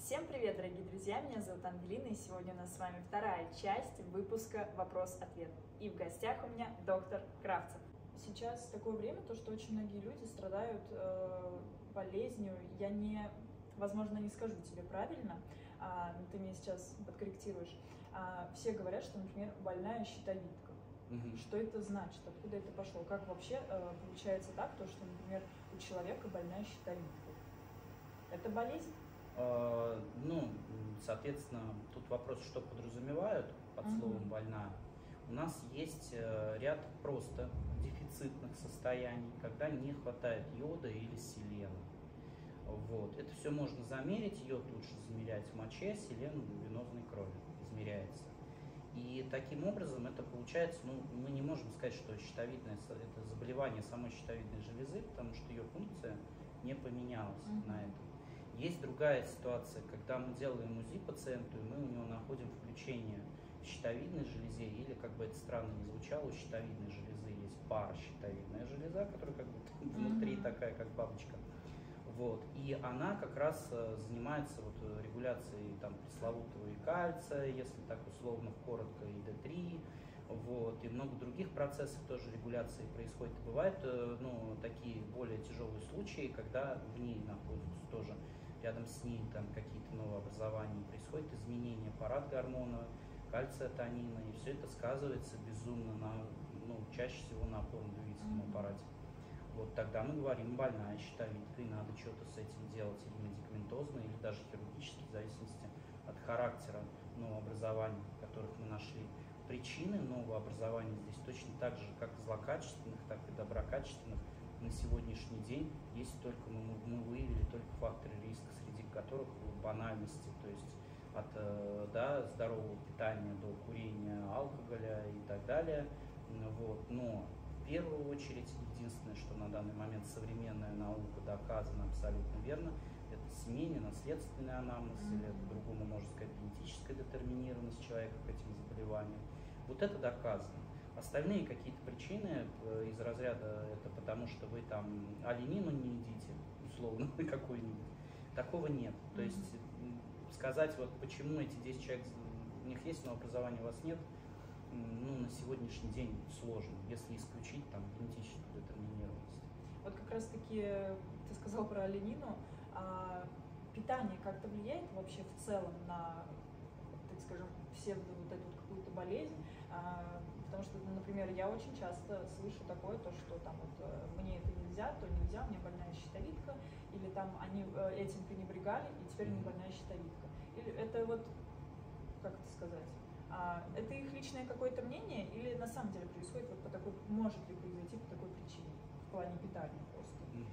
Всем привет, дорогие друзья! Меня зовут Ангелина, и сегодня у нас с вами вторая часть выпуска «Вопрос-ответ». И в гостях у меня доктор Кравцев. Сейчас такое время, что очень многие люди страдают болезнью. Возможно, не скажу тебе правильно, но ты меня сейчас подкорректируешь. Все говорят, что, например, больная щитовидка. Что это значит? Откуда это пошло? Как вообще получается так, что, например, у человека больная щитовидка? Это болезнь? Соответственно, тут вопрос, что подразумевают под словом «больная». У нас есть ряд просто дефицитных состояний, когда не хватает йода или селена. Это все можно замерить, йод лучше замерять в моче, селен в венозной крови измеряется. И таким образом это получается, мы не можем сказать, что щитовидное это заболевание самой щитовидной железы, потому что ее функция не поменялась на этом. Есть другая ситуация, когда мы делаем УЗИ пациенту, и мы у него находим включение в щитовидной железе, или, как бы это странно ни звучало, у щитовидной железы есть паращитовидная железа, которая как бы внутри такая, как бабочка. И она как раз занимается регуляцией пресловутого и кальция, если так условно, коротко, и D3, и много других процессов тоже регуляции происходит. И бывают такие более тяжелые случаи, когда в ней находятся тоже, рядом с ней какие-то новообразования, происходит изменение парадгормона, кальциотонина, и все это сказывается безумно чаще всего на опорно-двигательном аппарате. Тогда мы говорим больная щитовидка, и надо что-то с этим делать, или медикаментозно, или даже хирургически, в зависимости от характера новообразований, которых мы нашли. Причины новообразований здесь точно так же, как злокачественных, так и доброкачественных, на сегодняшний день есть только, мы выявили только факторы риска, среди которых банальности, то есть от здорового питания до курения алкоголя и так далее. Но в первую очередь, единственное, что на данный момент современная наука доказана абсолютно верно, это семейный, наследственный анамнез, или по-другому можно сказать, генетическая детерминированность человека к этим заболеваниям. Это доказано. Остальные какие-то причины из разряда это потому, что вы оленину не едите, условно, какую-нибудь, такого нет. То есть сказать, почему эти 10 человек, у них есть новообразование, у вас нет, на сегодняшний день сложно, если исключить генетическую детерминированность. Как раз таки ты сказал про оленину. Питание как-то влияет вообще в целом на, так скажем, эту какую-то болезнь? Потому что, например, я очень часто слышу такое, что мне это нельзя, то нельзя, у меня больная щитовидка, или они этим пренебрегали, и теперь у них больная щитовидка. Или это как это сказать? Это их личное какое-то мнение, или на самом деле происходит может ли произойти по такой причине, в плане питания просто?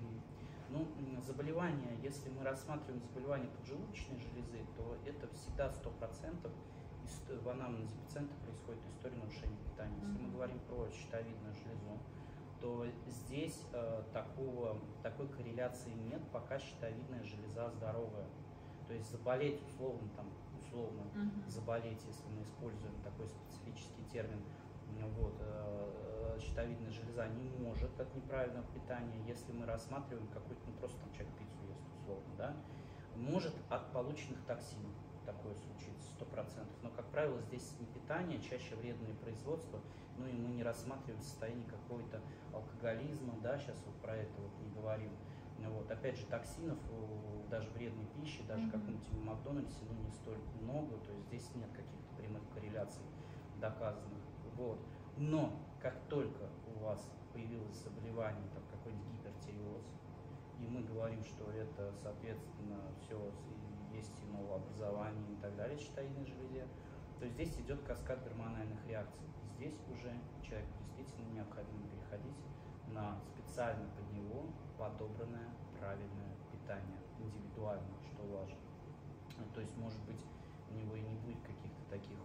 Заболевание, если мы рассматриваем заболевание поджелудочной железы, то это всегда 100% в анамнезе пациента происходит история нарушения питания. Если мы говорим про щитовидную железу, то здесь такой корреляции нет, пока щитовидная железа здоровая. То есть заболеть условно заболеть, если мы используем такой специфический термин, щитовидная железа не может от неправильного питания, если мы рассматриваем какой-то, просто человек пиццу ест, условно, да, может от полученных токсинов такое случится, 100%. Но, как правило, здесь не питание, чаще вредное производство, и мы не рассматриваем состояние какого-то алкоголизма, да, сейчас про это не говорим. Опять же, токсинов, даже вредной пищи, даже каком-нибудь в Макдональдсе, не столь много, то есть здесь нет каких-то прямых корреляций доказанных. Но как только у вас появилось заболевание, какой-нибудь гипертиреоз, и мы говорим, что это, соответственно, все есть и новообразование и так далее в щитовидной железе, то здесь идет каскад гормональных реакций. И здесь уже человеку действительно необходимо переходить на специально под него подобранное правильное питание, индивидуально, что важно. То есть, может быть, у него и не будет каких-то таких,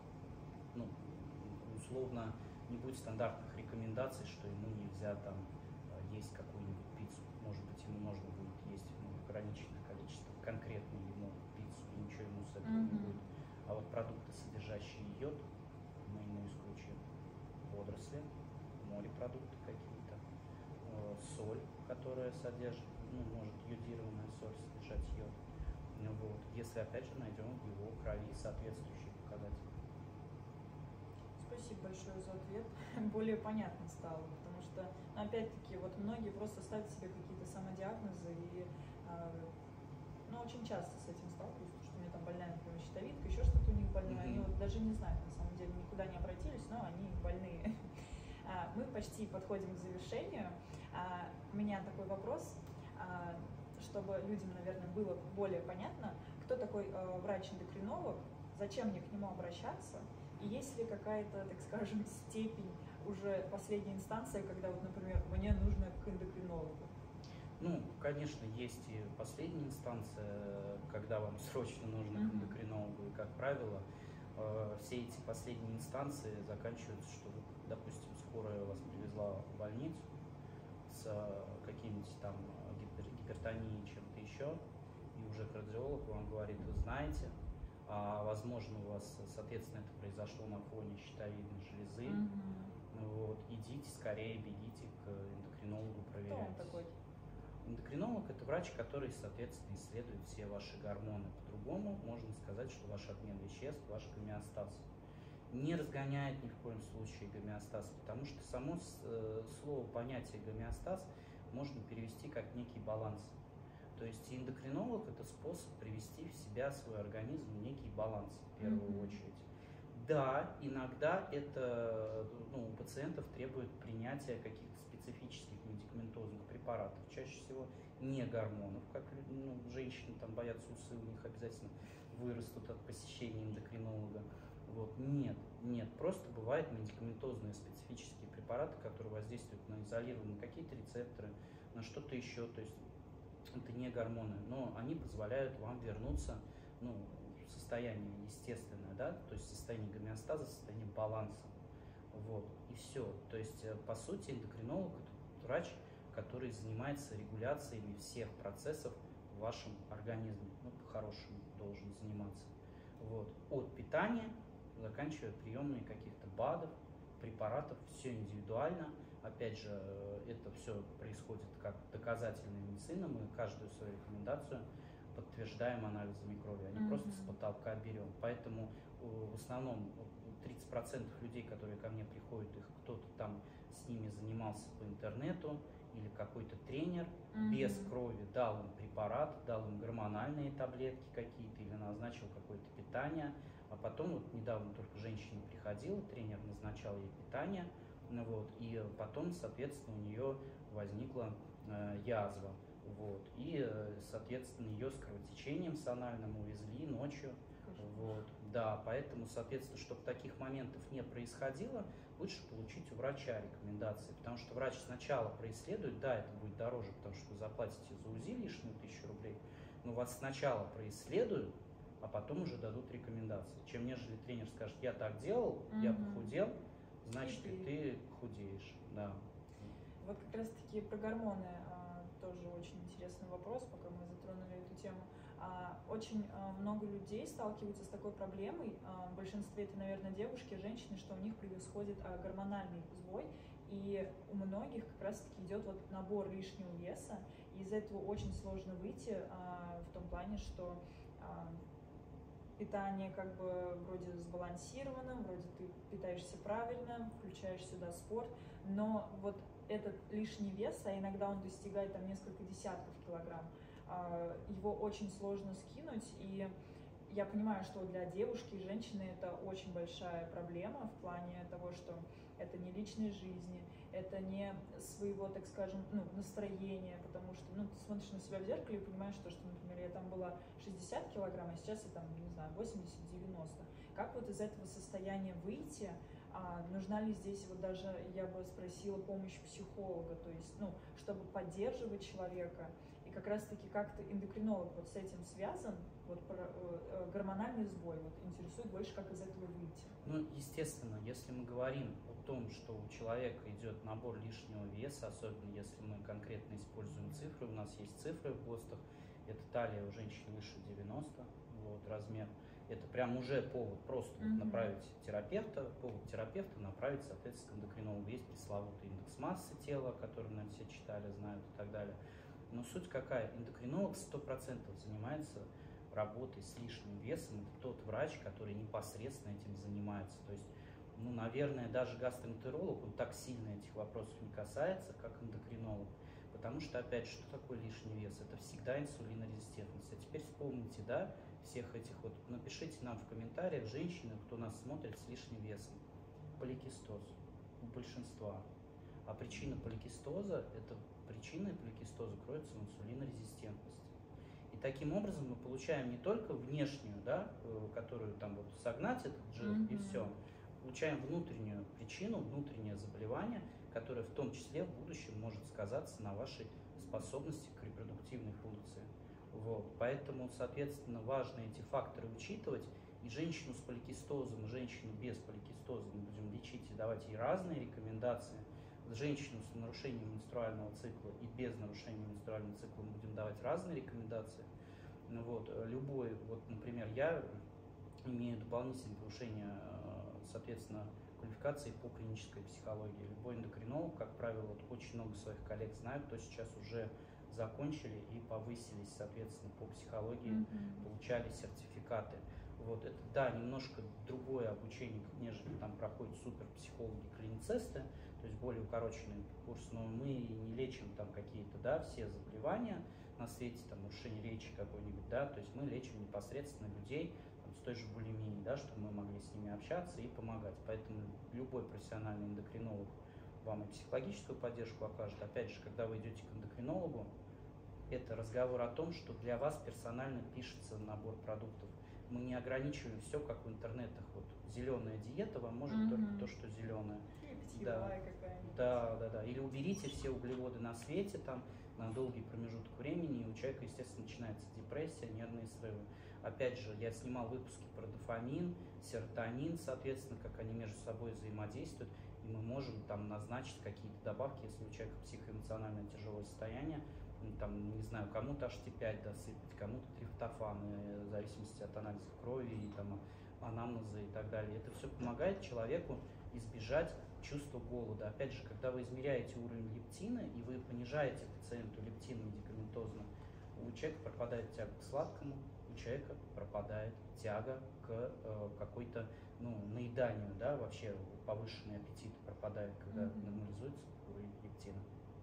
условно, не будет стандартных рекомендаций, что ему нельзя есть какую-нибудь пиццу. Может быть, ему можно будет есть в ограниченных количествах конкретную ему пиццу, и ничего ему с этого не будет. А продукты, содержащие йод, мы ему исключим. Водоросли, морепродукты какие-то, соль, которая содержит, может йодированная соль содержать йод. Вот, если опять же найдем в его крови соответствующие показатели. Спасибо большое за ответ. Более понятно стало, потому что, ну, опять-таки, вот многие просто ставят себе какие-то самодиагнозы и ну, очень часто с этим сталкиваюсь, что у меня там больная, например, щитовидка, еще что-то у них больное, они вот даже не знают, на самом деле, никуда не обратились, но они больные. Мы почти подходим к завершению. У меня такой вопрос, чтобы людям, наверное, было более понятно, кто такой врач-эндокринолог, зачем мне к нему обращаться, и есть ли какая-то, так скажем, степень уже последней инстанции, когда, вот, например, мне нужно к эндокринологу. Ну, конечно, есть и последняя инстанция, когда вам срочно нужно к эндокринологу, и, как правило, все эти последние инстанции заканчиваются, что, допустим, скорая вас привезла в больницу с каким-нибудь там гипертонией, чем-то еще, и уже кардиолог вам говорит: вы знаете, возможно, у вас, соответственно, это произошло на фоне щитовидной железы, вот, идите скорее, бегите к эндокринологу, проверяйтесь. Кто он такой? Эндокринолог – это врач, который, соответственно, исследует все ваши гормоны. По-другому можно сказать, что ваш обмен веществ, ваш гомеостаз. Не разгоняет ни в коем случае гомеостаз, потому что само слово, понятие гомеостаз можно перевести как некий баланс. То есть эндокринолог – это способ привести в себя, свой организм, в некий баланс в первую очередь. Да, иногда это у пациентов требует принятия каких-то специфических медикаментозных препаратов, чаще всего не гормонов, как женщины там боятся, усы у них обязательно вырастут от посещения эндокринолога. Вот. Нет, просто бывают медикаментозные специфические препараты, которые воздействуют на изолированные какие-то рецепторы, на что-то еще, то есть это не гормоны, но они позволяют вам вернуться в состояние естественное, да, то есть состояние гомеостаза, состояние баланса. Вот, и все. То есть, по сути, эндокринолог – это врач, который занимается регуляциями всех процессов в вашем организме. По-хорошему должен заниматься. Вот. От питания, заканчивая приемами каких-то БАДов, препаратов, все индивидуально. Опять же, это все происходит как доказательная медицина. Мы каждую свою рекомендацию подтверждаем анализами крови, а не просто с потолка берем. Поэтому в основном 30% людей, которые ко мне приходят, их кто-то там с ними занимался по интернету, или какой-то тренер без крови дал им препарат, дал им гормональные таблетки какие-то или назначил какое-то питание. А потом, вот недавно только женщина приходила, тренер назначал ей питание, и потом, соответственно, у нее возникла язва. Вот, и, соответственно, ее с кровотечением с анальным увезли ночью. Вот, да, поэтому, соответственно, чтобы таких моментов не происходило, лучше получить у врача рекомендации, потому что врач сначала происследует, да, это будет дороже, потому что вы заплатите за УЗИ лишние 1000 рублей, но вас сначала происследуют, а потом уже дадут рекомендации. Чем нежели тренер скажет: я так делал, я похудел, значит и ты худеешь. Да. Вот как раз таки про гормоны тоже очень интересный вопрос, пока мы затронули эту тему. Очень много людей сталкиваются с такой проблемой. В большинстве это, наверное, девушки, женщины, что у них происходит гормональный сбой. И у многих как раз-таки идет вот набор лишнего веса. И из этого очень сложно выйти в том плане, что питание как бы вроде сбалансировано, вроде ты питаешься правильно, включаешь сюда спорт, но вот этот лишний вес, а иногда он достигает там несколько десятков килограмм, его очень сложно скинуть, и я понимаю, что для девушки и женщины это очень большая проблема в плане того, что это не личной жизни, это не своего, так скажем, настроения, потому что, ты смотришь на себя в зеркале и понимаешь, что, например, я там была 60 килограмм, а сейчас я там, не знаю, 80-90. Как вот из этого состояния выйти? Нужна ли здесь, вот даже я бы спросила, помощь психолога, то есть, чтобы поддерживать человека, и как раз-таки как-то эндокринолог вот с этим связан, вот гормональный сбой, вот интересует больше, как из этого выйти. Естественно, если мы говорим о том, что у человека идет набор лишнего веса, особенно если мы конкретно используем цифры, у нас есть цифры в ГОСТах, это талия у женщин выше 90, вот, размер, это прям уже повод просто направить терапевта, повод терапевта направить, соответственно, к эндокринологу. Есть пресловутый индекс массы тела, который, наверное, все читали, знают и так далее. Но суть какая? Эндокринолог 100% занимается работой с лишним весом, это тот врач, который непосредственно этим занимается. То есть, ну, наверное, даже гастроэнтеролог, он так сильно этих вопросов не касается, как эндокринолог. Потому что, опять же, что такое лишний вес? Это всегда инсулинорезистентность. А теперь вспомните, да, всех этих вот, напишите нам в комментариях, женщины, кто нас смотрит с лишним весом. Поликистоз у большинства. А причина поликистоза, причиной поликистоза кроется в инсулинорезистентности. И таким образом мы получаем не только внешнюю, да, которую там вот согнать этот жир и все, получаем внутреннюю причину, внутреннее заболевание, которое в том числе в будущем может сказаться на вашей способности к репродуктивной функции. Вот. Поэтому, соответственно, важно эти факторы учитывать. И женщину с поликистозом, и женщину без поликистоза мы будем лечить и давать ей разные рекомендации. Женщину с нарушением менструального цикла и без нарушения менструального цикла мы будем давать разные рекомендации. Ну, вот, любой, вот, например, я имею дополнительное повышение, соответственно, квалификации по клинической психологии. Любой эндокринолог, как правило, вот, очень много своих коллег знаю, кто сейчас уже закончили и повысились, соответственно, по психологии, получали сертификаты. Вот это, да, немножко другое обучение, нежели там проходят суперпсихологи, клиницисты, то есть более укороченный курс, но мы не лечим там какие-то, да, все заболевания на свете, там, нарушение речи какой-нибудь, да, то есть мы лечим непосредственно людей там, с той же булимией, да, чтобы мы могли с ними общаться и помогать. Поэтому любой профессиональный эндокринолог вам и психологическую поддержку окажет. Опять же, когда вы идете к эндокринологу, это разговор о том, что для вас персонально пишется набор продуктов. Мы не ограничиваем все, как в интернетах. Вот зеленая диета вам может только то, что зеленое. Да. Какая-нибудь. Да. Или уберите все углеводы на свете там на долгий промежуток времени, и у человека, естественно, начинается депрессия, нервные срывы. Опять же, я снимал выпуски про дофамин, серотонин, соответственно, как они между собой взаимодействуют, и мы можем там назначить какие-то добавки, если у человека психоэмоциональное тяжелое состояние, там, не знаю, кому-то HT5 досыпать, кому-то триптофан, в зависимости от анализа крови, и, там, анамнеза и так далее. Это все помогает человеку избежать чувства голода. Опять же, когда вы измеряете уровень лептина, и вы понижаете пациенту лептин медикаментозно, у человека пропадает тяга к сладкому, у человека пропадает тяга к какой-то, ну, наеданию, да, вообще повышенный аппетит пропадает, когда нормализуется уровень лептина.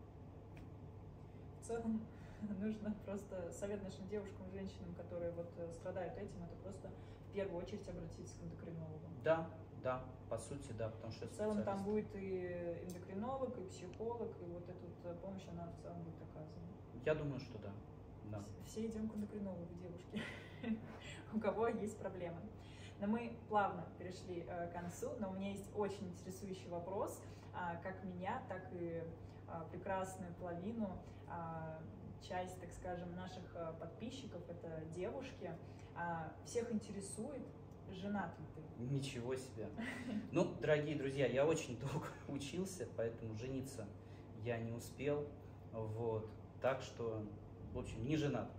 В целом нужно просто совет нашим девушкам, женщинам, которые вот страдают этим, это просто в первую очередь обратиться к эндокринологу. Да, по сути, да, потому что в целом там будет и эндокринолог, и психолог, и вот эта вот помощь, она в целом будет оказана. Я думаю, что да. Все идем к эндокринологу, девушки, у кого есть проблемы. Но мы плавно перешли к концу, но у меня есть очень интересующий вопрос, как меня, так и прекрасную половину, часть, так скажем, наших подписчиков, это девушки, всех интересует, женат ли ты? Ничего себе. Ну, дорогие друзья, я очень долго учился, поэтому жениться я не успел, вот, так что, в общем, не женат.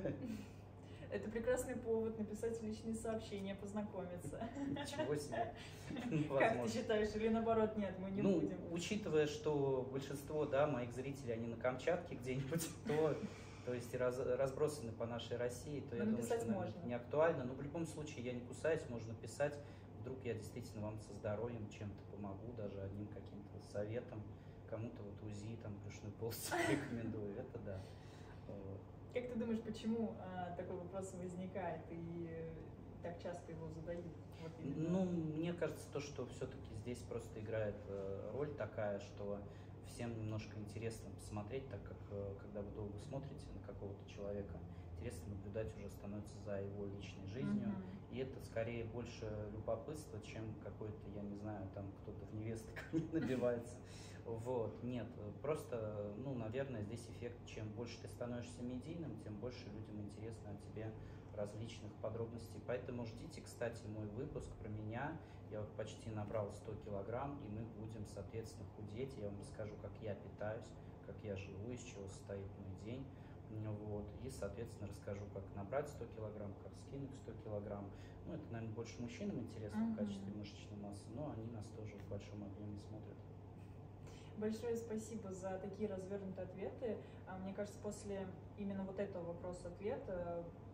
Это прекрасный повод написать личные сообщения, познакомиться. Ничего себе. Как ты считаешь, или наоборот, нет, мы не будем? Учитывая, что большинство, да, моих зрителей, они на Камчатке где-нибудь, то есть разбросаны по нашей России, то я думаю, что это не актуально. Но в любом случае я не кусаюсь, можно писать. Вдруг я действительно вам со здоровьем чем-то помогу, даже одним каким-то советом. Кому-то вот УЗИ, там, брюшной полости рекомендую. Это да. Как ты думаешь, почему такой вопрос возникает и так часто его задают? Вот ну, мне кажется, то, что все-таки здесь просто играет роль такая, что всем немножко интересно посмотреть, так как когда вы долго смотрите на какого-то человека, интересно наблюдать уже становится за его личной жизнью. И это скорее больше любопытство, чем какой-то, я не знаю, там кто-то в невесты ко мне набивается. Вот, нет, просто, ну, наверное, здесь эффект, чем больше ты становишься медийным, тем больше людям интересно о тебе различных подробностей. Поэтому ждите, кстати, мой выпуск про меня. Я вот почти набрал 100 килограмм, и мы будем, соответственно, худеть. Я вам расскажу, как я питаюсь, как я живу, из чего состоит мой день. Вот, и, соответственно, расскажу, как набрать 100 килограмм, как скинуть 100 килограмм. Ну, это, наверное, больше мужчинам интересно в качестве мышечной массы, но они нас тоже в большом объеме смотрят. Большое спасибо за такие развернутые ответы. Мне кажется, после именно вот этого вопроса-ответа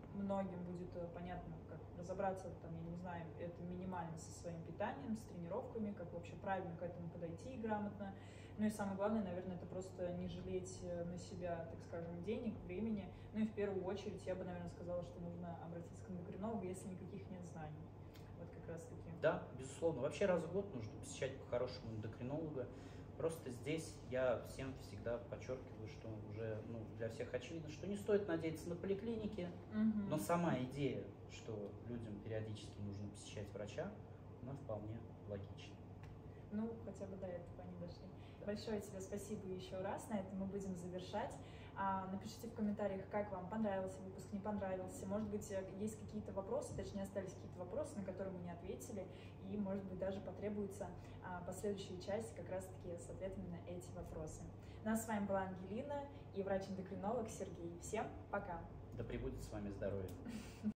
многим будет понятно, как разобраться, там, я не знаю, это минимально со своим питанием, с тренировками, как вообще правильно к этому подойти грамотно. Ну и самое главное, наверное, это просто не жалеть на себя, так скажем, денег, времени. Ну и в первую очередь я бы, наверное, сказала, что нужно обратиться к эндокринологу, если никаких нет знаний. Вот как раз таки. Да, безусловно. Вообще раз в год нужно посещать по-хорошему эндокринолога. Просто здесь я всем всегда подчеркиваю, что уже для всех очевидно, что не стоит надеяться на поликлиники, но сама идея, что людям периодически нужно посещать врача, она вполне логична. Ну, хотя бы до этого они дошли. Большое тебе спасибо еще раз. На этом мы будем завершать. Напишите в комментариях, как вам понравился выпуск, не понравился. Может быть, есть какие-то вопросы, точнее, остались какие-то вопросы, на которые мы не ответили. И, может быть, даже потребуется последующая часть как раз-таки с ответами на эти вопросы. Ну, а с вами была Ангелина и врач-эндокринолог Сергей. Всем пока! Да пребудет с вами здоровье!